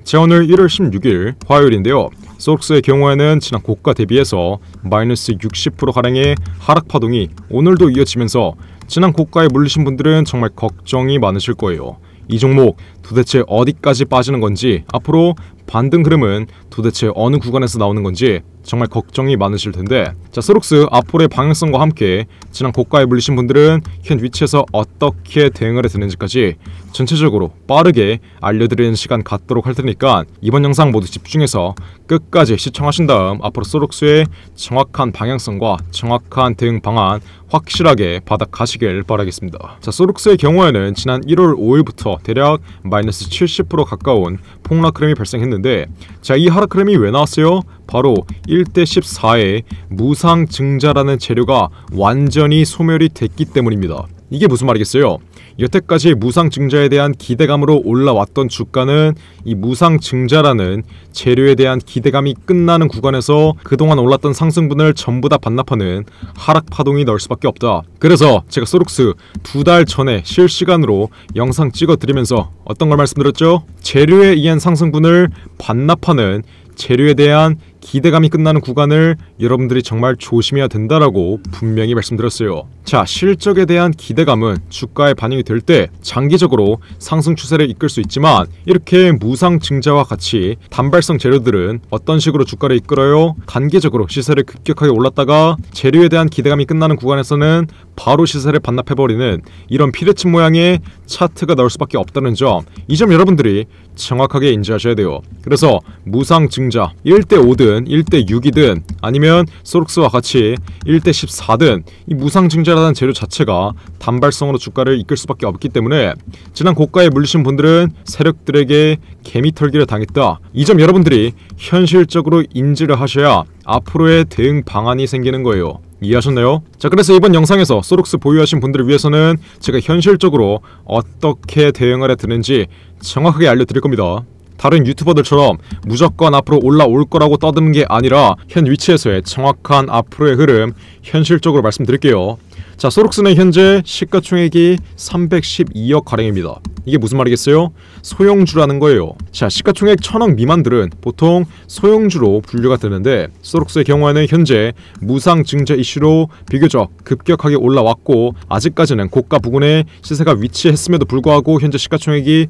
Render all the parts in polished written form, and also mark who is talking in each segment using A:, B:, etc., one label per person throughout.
A: 자, 오늘 1월 16일 화요일인데요. 소록스의 경우에는 지난 고가 대비해서 마이너스 60%가량의 하락 파동이 오늘도 이어지면서 지난 고가에 물리신 분들은 정말 걱정이 많으실 거예요. 이 종목 도대체 어디까지 빠지는 건지, 앞으로 반등 흐름은 도대체 어느 구간에서 나오는 건지 정말 걱정이 많으실 텐데, 자, 소록스 앞으로의 방향성과 함께 지난 고가에 물리신 분들은 현 위치에서 어떻게 대응을 해드는지까지 전체적으로 빠르게 알려드리는 시간 갖도록 할 테니까 이번 영상 모두 집중해서 끝까지 시청하신 다음 앞으로 소록스의 정확한 방향성과 정확한 대응 방안 확실하게 받아가시길 바라겠습니다. 자, 소록스의 경우에는 지난 1월 5일부터 대략 마이너스 70% 가까운 폭락 흐름이 발생했는데, 자, 이 하락 흐름이 왜 나왔어요? 바로 1대14의 무상증자라는 재료가 완전히 소멸이 됐기 때문입니다. 이게 무슨 말이겠어요? 여태까지 무상증자에 대한 기대감으로 올라왔던 주가는 이 무상증자라는 재료에 대한 기대감이 끝나는 구간에서 그동안 올랐던 상승분을 전부 다 반납하는 하락 파동이 나올 수밖에 없다. 그래서 제가 소록스 2달 전에 실시간으로 영상 찍어드리면서 어떤 걸 말씀드렸죠? 재료에 의한 상승분을 반납하는 재료에 대한 기대감이 끝나는 구간을 여러분들이 정말 조심해야 된다라고 분명히 말씀드렸어요. 자, 실적에 대한 기대감은 주가에 반영이 될 때 장기적으로 상승 추세를 이끌 수 있지만, 이렇게 무상증자와 같이 단발성 재료들은 어떤 식으로 주가를 이끌어요? 단기적으로 시세를 급격하게 올랐다가 재료에 대한 기대감이 끝나는 구간에서는 바로 시세를 반납해버리는 이런 피레침 모양의 차트가 나올 수밖에 없다는 점, 이 점 여러분들이 정확하게 인지하셔야 돼요. 그래서 무상증자 1대5든 1대6이든 아니면 소록스와 같이 1대14든 이 무상증자라는 재료 자체가 단발성으로 주가를 이끌 수밖에 없기 때문에 지난 고가에 물리신 분들은 세력들에게 개미털기를 당했다. 이 점 여러분들이 현실적으로 인지를 하셔야 앞으로의 대응 방안이 생기는 거예요. 이해하셨나요? 자, 그래서 이번 영상에서 소록스 보유하신 분들을 위해서는 제가 현실적으로 어떻게 대응을 해드는지 정확하게 알려드릴 겁니다. 다른 유튜버들처럼 무조건 앞으로 올라올 거라고 떠드는 게 아니라 현 위치에서의 정확한 앞으로의 흐름 현실적으로 말씀드릴게요. 자, 소록스는 현재 시가총액이 312억 가량입니다. 이게 무슨 말이겠어요? 소형주라는 거예요. 자, 시가총액 1000억 미만들은 보통 소형주로 분류가 되는데, 소록스의 경우에는 현재 무상증자 이슈로 비교적 급격하게 올라왔고 아직까지는 고가 부근에 시세가 위치했음에도 불구하고 현재 시가총액이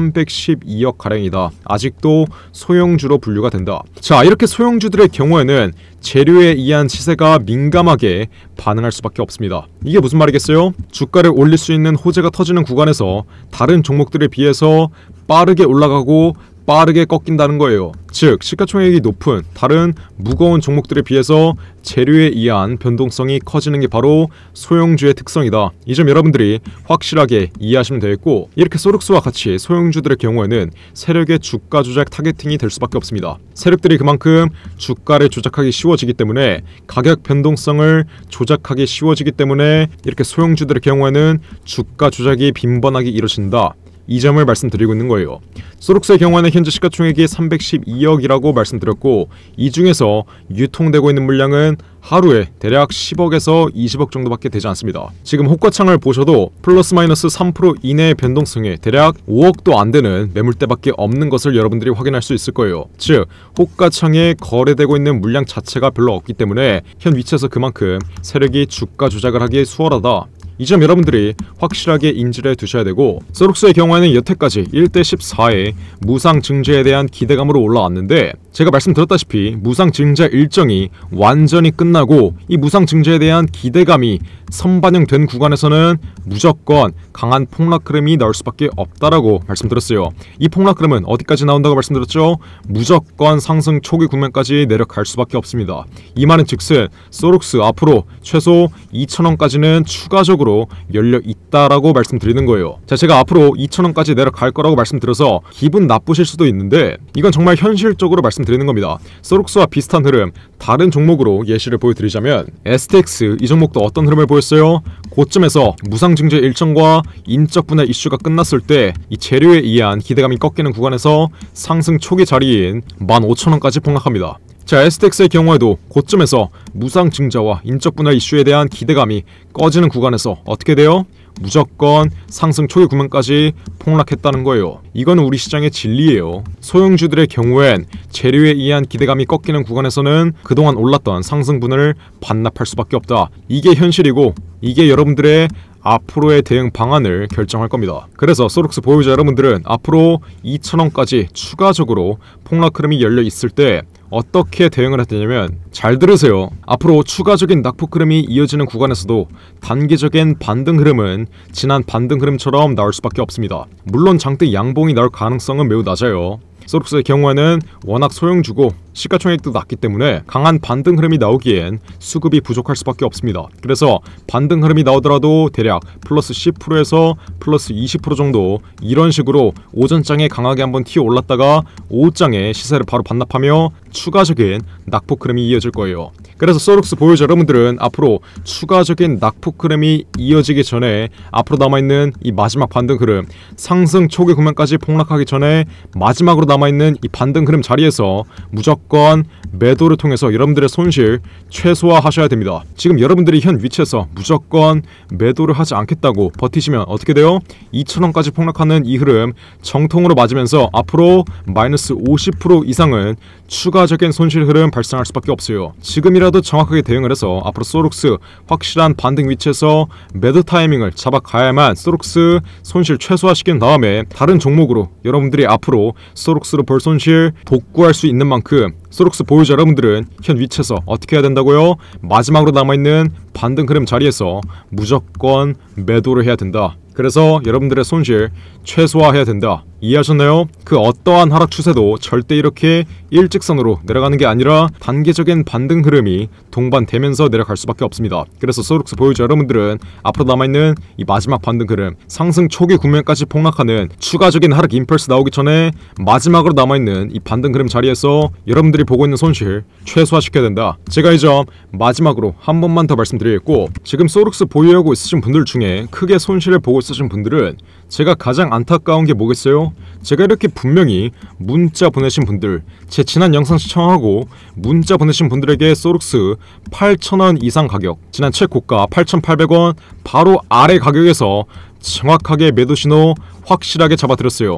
A: 312억 가량이다. 아직도 소형주로 분류가 된다. 자, 이렇게 소형주들의 경우에는 재료에 의한 시세가 민감하게 반응할 수밖에 없습니다. 이게 무슨 말이겠어요? 주가를 올릴 수 있는 호재가 터지는 구간에서 다른 종목들에 비해서 빠르게 올라가고 빠르게 꺾인다는 거예요. 즉, 시가총액이 높은 다른 무거운 종목들에 비해서 재료에 의한 변동성이 커지는 게 바로 소형주의 특성이다. 이 점 여러분들이 확실하게 이해하시면 되겠고, 이렇게 소록스와 같이 소형주들의 경우에는 세력의 주가 조작 타겟팅이 될 수밖에 없습니다. 세력들이 그만큼 주가를 조작하기 쉬워지기 때문에, 가격 변동성을 조작하기 쉬워지기 때문에 이렇게 소형주들의 경우에는 주가 조작이 빈번하게 이루어진다. 이 점을 말씀드리고 있는 거예요. 소록스의 경우에는 현재 시가총액이 312억이라고 말씀드렸고, 이 중에서 유통되고 있는 물량은 하루에 대략 10억에서 20억 정도밖에 되지 않습니다. 지금 호가창을 보셔도 플러스 마이너스 3% 이내의 변동성에 대략 5억도 안 되는 매물대밖에 없는 것을 여러분들이 확인할 수 있을 거예요. 즉, 호가창에 거래되고 있는 물량 자체가 별로 없기 때문에 현 위치에서 그만큼 세력이 주가 조작을 하기 수월하다. 이 점 여러분들이 확실하게 인지를 두셔야 되고, 소록스의 경우에는 여태까지 1대14의 무상증자에 대한 기대감으로 올라왔는데, 제가 말씀드렸다시피 무상증자 일정이 완전히 끝나고 이 무상증자에 대한 기대감이 선반영된 구간에서는 무조건 강한 폭락 흐름이 나올 수밖에 없다라고 말씀드렸어요. 이 폭락 흐름은 어디까지 나온다고 말씀드렸죠? 무조건 상승 초기 국면까지 내려갈 수밖에 없습니다. 이 말은 즉슨 소록스 앞으로 최소 2,000원까지는 추가적으로 열려 있다라고 말씀드리는 거예요. 자, 제가 앞으로 2,000원까지 내려갈 거라고 말씀드려서 기분 나쁘실 수도 있는데, 이건 정말 현실적으로 말씀드리는 겁니다. 소록스와 비슷한 흐름 다른 종목으로 예시를 보여드리자면 STX, 이 종목도 어떤 흐름을 보였어요? 고점에서 무상증자 일정과 인적 분할 이슈가 끝났을 때 이 재료에 의한 기대감이 꺾이는 구간에서 상승 초기 자리인 15,000원까지 폭락합니다. 자, STX의 경우에도 고점에서 무상증자와 인적 분할 이슈에 대한 기대감이 꺼지는 구간에서 어떻게 돼요? 무조건 상승 초기 구간까지 폭락했다는 거예요. 이건 우리 시장의 진리예요. 소형주들의 경우엔 재료에 의한 기대감이 꺾이는 구간에서는 그동안 올랐던 상승분을 반납할 수밖에 없다. 이게 현실이고 이게 여러분들의 앞으로의 대응 방안을 결정할 겁니다. 그래서 소록스 보유자 여러분들은 앞으로 2,000원까지 추가적으로 폭락 흐름이 열려 있을 때 어떻게 대응을 했냐면, 잘 들으세요. 앞으로 추가적인 낙폭 흐름이 이어지는 구간에서도 단기적인 반등 흐름은 지난 반등 흐름처럼 나올 수밖에 없습니다. 물론 장대 양봉이 나올 가능성은 매우 낮아요. 소록스의 경우에는 워낙 소형주고 시가총액도 낮기 때문에 강한 반등 흐름이 나오기엔 수급이 부족할 수밖에 없습니다. 그래서 반등 흐름이 나오더라도 대략 플러스 10%에서 플러스 20% 정도 이런 식으로 오전장에 강하게 한번 튀어 올랐다가 오후장에 시세를 바로 반납하며 추가적인 낙폭 흐름이 이어질 거예요. 그래서 소록스 보유자 여러분들은 앞으로 추가적인 낙폭 흐름이 이어지기 전에 앞으로 남아있는 이 마지막 반등 흐름, 상승 초기 구간까지 폭락하기 전에 마지막으로 남아있는 이 반등 흐름 자리에서 무조건 매도를 통해서 여러분들의 손실 최소화하셔야 됩니다. 지금 여러분들이 현 위치에서 무조건 매도를 하지 않겠다고 버티시면 어떻게 돼요? 2,000원까지 폭락하는 이 흐름 정통으로 맞으면서 앞으로 마이너스 50% 이상은 추가적인 손실 흐름 발생할 수밖에 없어요. 지금이라도 정확하게 대응을 해서 앞으로 소록스 확실한 반등 위치에서 매도 타이밍을 잡아가야만 소록스 손실 최소화시킨 다음에 다른 종목으로 여러분들이 앞으로 소록스로 벌 손실 복구할 수 있는 만큼 소록스 보유자 여러분들은 현 위치에서 어떻게 해야 된다고요? 마지막으로 남아있는 반등 흐름 자리에서 무조건 매도를 해야 된다. 그래서 여러분들의 손실 최소화해야 된다. 이해하셨나요? 그 어떠한 하락 추세도 절대 이렇게 일직선으로 내려가는 게 아니라 단계적인 반등 흐름이 동반되면서 내려갈 수밖에 없습니다. 그래서 소록스 보유자 여러분들은 앞으로 남아있는 이 마지막 반등 흐름, 상승 초기 국면까지 폭락하는 추가적인 하락 임펄스 나오기 전에 마지막으로 남아있는 이 반등 흐름 자리에서 여러분들이 보고 있는 손실 최소화시켜야 된다. 제가 이 점 마지막으로 한 번만 더 말씀드리겠고, 지금 소록스 보유하고 있으신 분들 중에 크게 손실을 보고 있으신 분들은 제가 가장 안타까운 게 뭐겠어요? 제가 이렇게 분명히 문자 보내신 분들, 제 지난 영상 시청하고 문자 보내신 분들에게 소록스 8,000원 이상 가격, 지난 최고가 8,800원 바로 아래 가격에서 정확하게 매도 신호 확실하게 잡아드렸어요.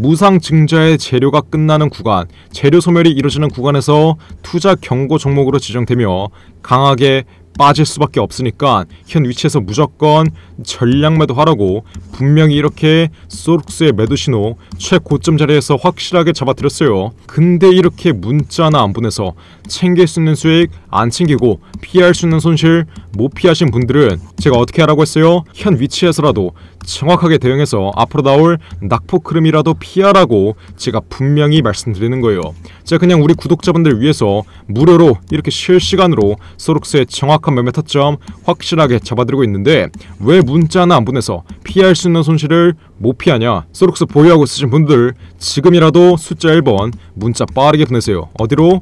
A: 무상증자의 재료가 끝나는 구간, 재료 소멸이 이루어지는 구간에서 투자 경고 종목으로 지정되며 강하게 빠질 수밖에 없으니까 현 위치에서 무조건 전량 매도하라고 분명히 이렇게 소록스의 매도 신호 최고점 자리에서 확실하게 잡아드렸어요. 근데 이렇게 문자나 안 보내서 챙길 수 있는 수익 안 챙기고 피할 수 있는 손실 못 피하신 분들은 제가 어떻게 하라고 했어요? 현 위치에서라도 정확하게 대응해서 앞으로 나올 낙폭 흐름이라도 피하라고 제가 분명히 말씀드리는 거예요. 제가 그냥 우리 구독자분들 위해서 무료로 이렇게 실시간으로 소록스의 정확한 매매 타점 확실하게 잡아드리고 있는데 왜 문자나 안 보내서 피할 수 있는 손실을 못 피하냐? 소록스 보유하고 있으신 분들 지금이라도 숫자 1번 문자 빠르게 보내세요. 어디로?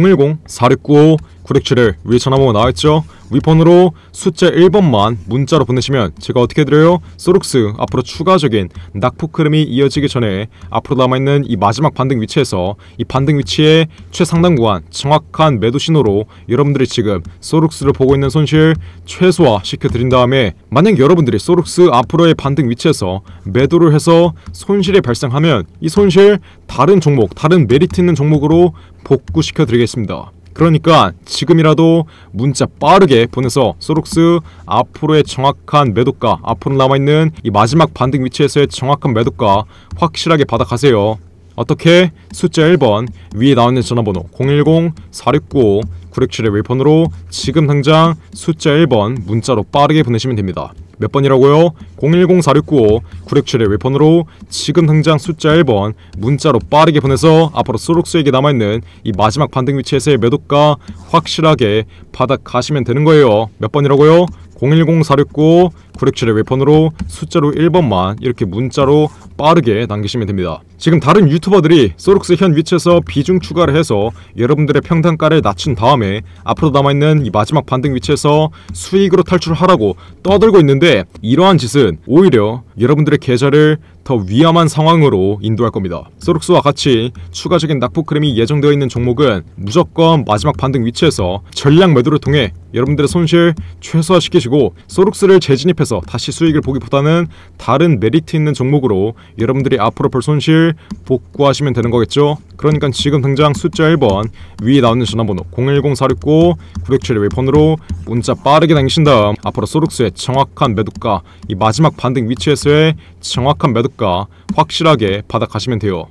A: 010-4695-9671 위에 전화번호 나와있죠? 위폰으로 숫자 1번만 문자로 보내시면 제가 어떻게 해드려요? 소록스 앞으로 추가적인 낙폭 흐름이 이어지기 전에 앞으로 남아있는 이 마지막 반등 위치에서 이 반등 위치의 최상단 구간 정확한 매도 신호로 여러분들이 지금 소록스를 보고 있는 손실 최소화 시켜드린 다음에, 만약 여러분들이 소록스 앞으로의 반등 위치에서 매도를 해서 손실이 발생하면 이 손실 다른 종목, 다른 메리트 있는 종목으로 복구시켜 드리겠습니다. 그러니까 지금이라도 문자 빠르게 보내서 소록스 앞으로의 정확한 매도가, 앞으로 남아있는 이 마지막 반등 위치에서의 정확한 매도가 확실하게 받아가세요. 어떻게? 숫자 1번 위에 나오는 전화번호 010-4695-9671 웨이폰으로 지금 당장 숫자 1번 문자로 빠르게 보내시면 됩니다. 몇 번이라고요? 010-4695-9671 웨이폰으로 지금 당장 숫자 1번 문자로 빠르게 보내서 앞으로 소록스에게 남아있는 이 마지막 반등 위치에서의 매도가 확실하게 받아가시면 되는 거예요. 몇 번이라고요? 010-4695-9671 웨이폰으로 숫자로 1번만 이렇게 문자로 빠르게 남기시면 됩니다. 지금 다른 유튜버들이 소록스 현 위치에서 비중 추가를 해서 여러분들의 평단가를 낮춘 다음에 앞으로 남아있는 이 마지막 반등 위치에서 수익으로 탈출하라고 떠들고 있는데, 이러한 짓은 오히려 여러분들의 계좌를 더 위험한 상황으로 인도할 겁니다. 소록스와 같이 추가적인 낙폭크림이 예정되어 있는 종목은 무조건 마지막 반등 위치에서 전량 매도를 통해 여러분들의 손실 최소화시키시고, 소록스를 재진입해서 다시 수익을 보기보다는 다른 메리트 있는 종목으로 여러분들이 앞으로 볼 손실 복구하시면 되는 거겠죠. 그러니까 지금 당장 숫자 1번 위에 나오는 전화번호 010-469-9671 웨폰으로 문자 빠르게 남기신 다음 앞으로 소록스의 정확한 매도가, 이 마지막 반등 위치에서의 정확한 매도가 확실하게 받아가시면 돼요.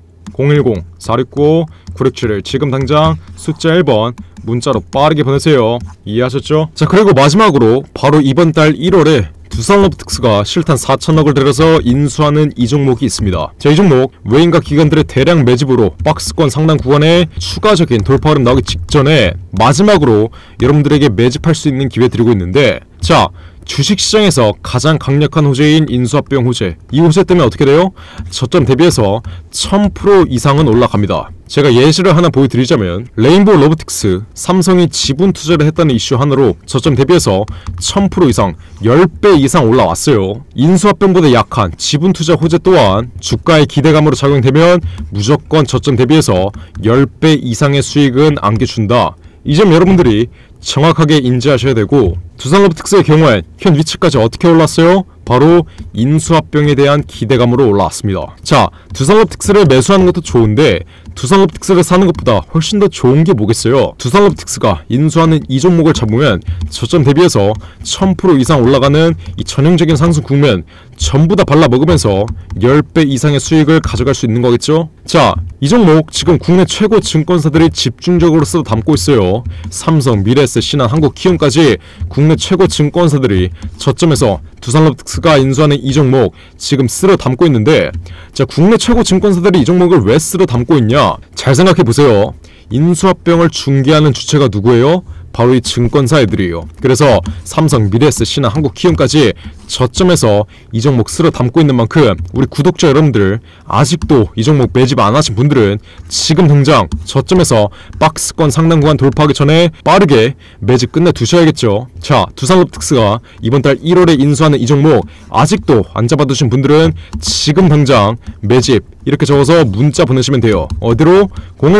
A: 010-469-9671 지금 당장 숫자 1번 문자로 빠르게 보내세요. 이해하셨죠? 자, 그리고 마지막으로 바로 이번 달 1월에 두산로보틱스가 실탄 4천억을 들여서 인수하는 이 종목이 있습니다. 자, 이 종목 외인과 기관들의 대량 매집으로 박스권 상단 구간에 추가적인 돌파 흐름 나오기 직전에 마지막으로 여러분들에게 매집할 수 있는 기회 드리고 있는데, 자, 주식시장에서 가장 강력한 호재인 인수합병 호재, 이 호재 때문에 어떻게 돼요? 저점 대비해서 1000% 이상은 올라갑니다. 제가 예시를 하나 보여드리자면 레인보우 로보틱스, 삼성이 지분 투자를 했다는 이슈 하나로 저점 대비해서 1000% 이상, 10배 이상 올라왔어요. 인수합병보다 약한 지분 투자 호재 또한 주가의 기대감으로 작용되면 무조건 저점 대비해서 10배 이상의 수익은 안겨준다. 이 점 여러분들이 정확하게 인지하셔야 되고, 두산로보틱스의 경우엔 현 위치까지 어떻게 올랐어요? 바로 인수합병에 대한 기대감으로 올라왔습니다. 자, 두산로보틱스를 매수하는 것도 좋은데 두산로보틱스를 사는 것보다 훨씬 더 좋은 게 뭐겠어요? 두산로보틱스가 인수하는 이 종목을 잡으면 저점 대비해서 1000% 이상 올라가는 이 전형적인 상승 국면 전부 다 발라먹으면서 10배 이상의 수익을 가져갈 수 있는 거겠죠? 자, 이 종목 지금 국내 최고 증권사들이 집중적으로 쓸어 담고 있어요. 삼성, 미래에셋, 신한, 한국키움까지 국내 최고 증권사들이 저점에서 두산로보틱스가 인수하는 이 종목 지금 쓸어 담고 있는데, 자, 국내 최고 증권사들이 이 종목을 왜 쓸어 담고 있냐? 잘 생각해보세요. 인수합병을 중개하는 주체가 누구예요? 바로 이 증권사 애들이에요. 그래서 삼성, 미래에셋, 신한, 한국키움까지 저점에서 이 종목 쓸어 담고 있는 만큼 우리 구독자 여러분들 아직도 이 종목 매집 안 하신 분들은 지금 당장 저점에서 박스권 상단 구간 돌파하기 전에 빠르게 매집 끝내 두셔야겠죠. 자, 두산로보틱스가 이번 달 1월에 인수하는 이 종목 아직도 안 잡아두신 분들은 지금 당장 매집 이렇게 적어서 문자 보내시면 돼요. 어디로?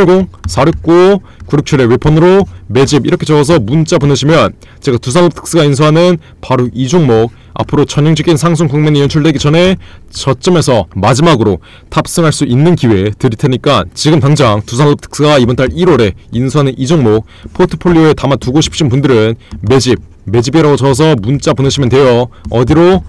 A: 010-469-9671 웨폰으로 매집 이렇게 적어서 문자 보내시면 제가 두산로보틱스가 인수하는 바로 이 종목 앞으로 전형적인 상승 국면이 연출되기 전에 저점에서 마지막으로 탑승할 수 있는 기회 드릴 테니까 지금 당장 두산로보틱스가 이번 달 1월에 인수하는 이 종목 포트폴리오에 담아두고 싶으신 분들은 매집이라고 적어서 문자 보내시면 돼요. 어디로?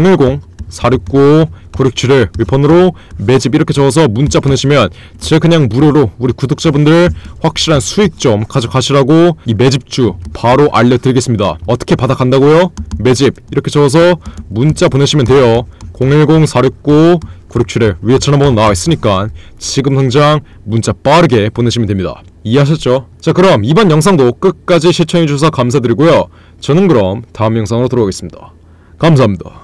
A: 010-469-9671 웨폰으로 매집 이렇게 적어서 문자 보내시면 제가 그냥 무료로 우리 구독자분들 확실한 수익 좀 가져가시라고 이 매집주 바로 알려드리겠습니다. 어떻게 받아간다고요? 매집 이렇게 적어서 문자 보내시면 돼요. 010-469-9671 위에 전화번호 나와있으니까 지금 당장 문자 빠르게 보내시면 됩니다. 이해하셨죠? 자, 그럼 이번 영상도 끝까지 시청해주셔서 감사드리고요. 저는 그럼 다음 영상으로 돌아오겠습니다. 감사합니다.